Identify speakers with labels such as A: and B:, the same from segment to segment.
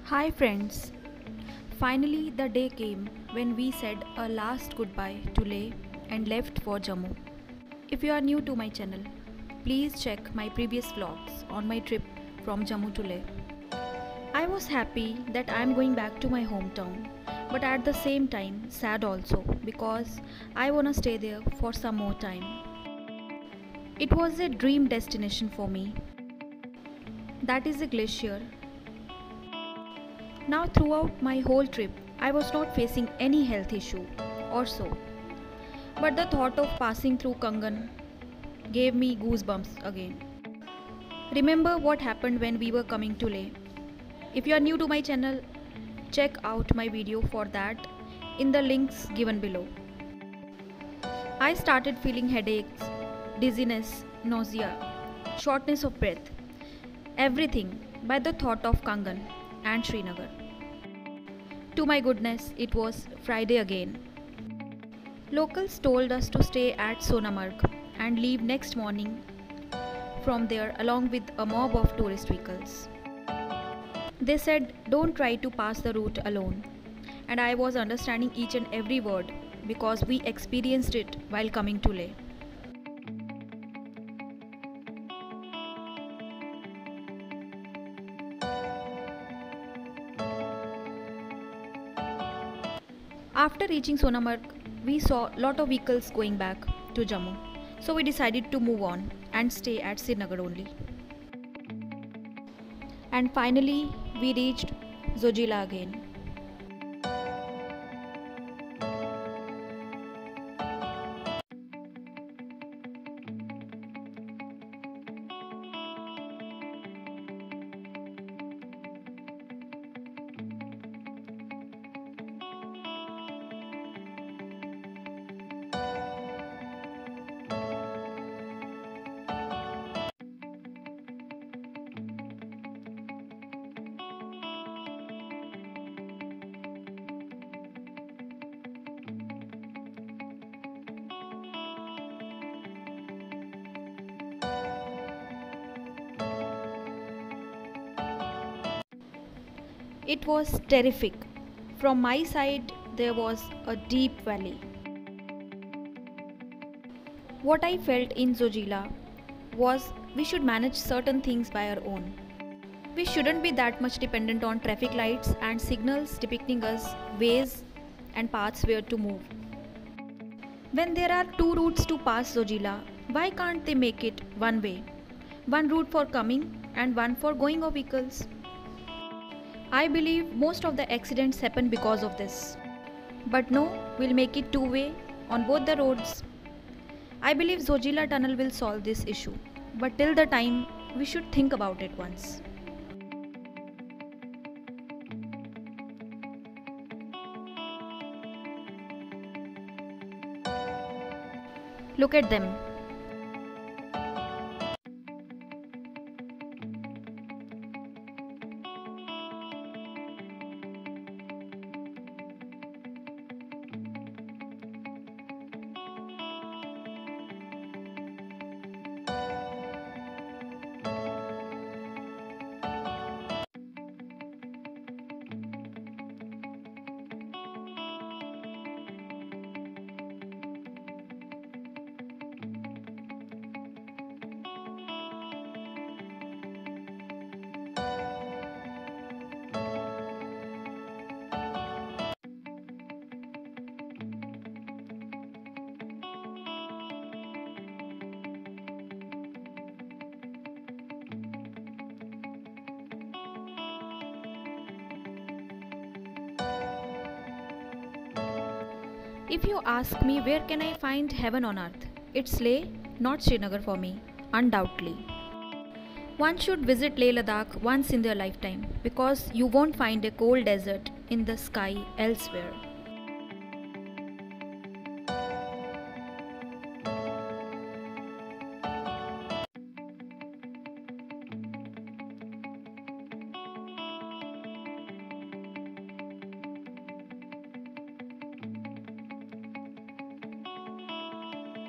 A: Hi friends, finally the day came when we said a last goodbye to Leh and left for Jammu. If you are new to my channel, please check my previous vlogs on my trip from Jammu to Leh. I was happy that I am going back to my hometown, but at the same time sad also because I wanna stay there for some more time. It was a dream destination for me. That is a glacier. Now, throughout my whole trip, I was not facing any health issue or so. But the thought of passing through Kangan gave me goosebumps again. Remember what happened when we were coming to Leh? If you are new to my channel, check out my video for that in the links given below. I started feeling headaches, dizziness, nausea, shortness of breath, everything by the thought of Kangan and Srinagar. To my goodness, it was Friday again. Locals told us to stay at Sonamarg and leave next morning from there along with a mob of tourist vehicles. They said don't try to pass the route alone, and I was understanding each and every word because we experienced it while coming to Leh. After reaching Sonamarg, we saw a lot of vehicles going back to Jammu. So we decided to move on and stay at Srinagar only. And finally, we reached Zojila again. It was terrific. From my side, there was a deep valley. What I felt in Zojila was we should manage certain things by our own. We shouldn't be that much dependent on traffic lights and signals depicting us ways and paths where to move. When there are two routes to pass Zojila, why can't they make it one way? One route for coming and one for going of vehicles. I believe most of the accidents happen because of this. But no, we'll make it two-way on both the roads. I believe Zojila tunnel will solve this issue. But till the time, we should think about it once. Look at them. If you ask me where can I find heaven on earth, it's Leh, not Srinagar for me, undoubtedly. One should visit Leh Ladakh once in their lifetime because you won't find a cold desert in the sky elsewhere.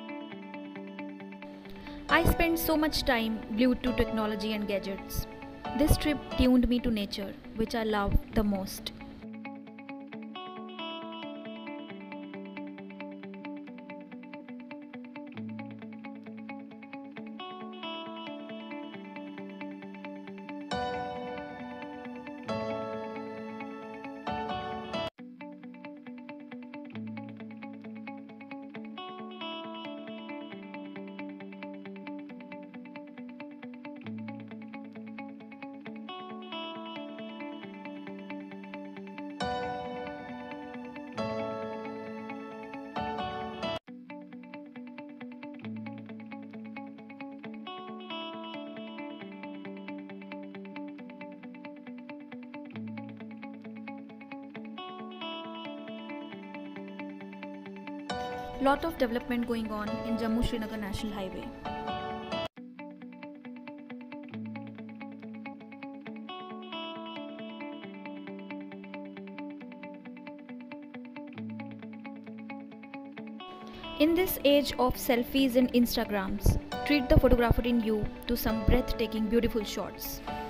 A: I spend so much time glued to technology and gadgets. This trip tuned me to nature, which I love the most. Lot of development going on in Jammu Srinagar National Highway. In this age of selfies and Instagrams, treat the photographer in you to some breathtaking beautiful shots.